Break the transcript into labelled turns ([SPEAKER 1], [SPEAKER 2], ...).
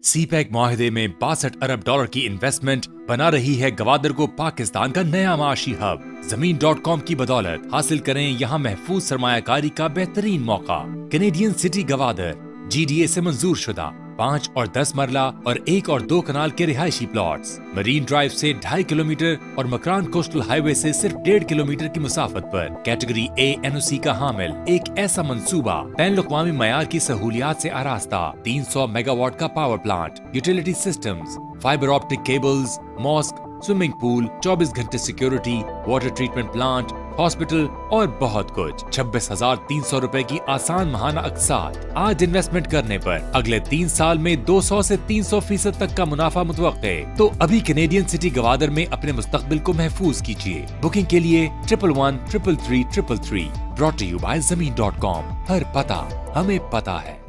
[SPEAKER 1] CPEC माहिदे में 62 अरब dollar की investment बना रही है गवादर को पाकिस्तान का नया माशी हब। ज़मीन.com की बदौलत हासिल करें यहाँ महफूज सरमायाकारी का बेहतरीन मौका। कैनेडियन सिटी गवादर GDA से मंजूर शुदा 5 और 10 मरला और 1 और 2 कनाल के रिहायशी प्लॉट्स मरीन ड्राइव से 2.5 किलोमीटर और मकरान कोस्टल हाईवे से सिर्फ 1.5 किलोमीटर की मुसाफत पर। कैटेगरी A NOC का हामिल एक ऐसा मंसूबा बैन अवी मयार की सहूलियात से आरास्ता 300 मेगावाट का power plant, utility systems, fibre optic cables, mosque, swimming pool, 24 घंटे security, water treatment plant, hospital और बहुत कुछ। 26,300 रुपए की आसान महाना अक़सात। आज इन्वेस्टमेंट करने पर अगले 3 साल में 200 से 300% तक का मुनाफा मुतवक्के। तो अभी कैनेडियन सिटी गवादर में अपने मुस्तकबिल को महफूज कीजिए। बुकिंग के लिए 11133333 ब्रॉट टू यू बाय ज़मीन.com। हर पता हमें पता है।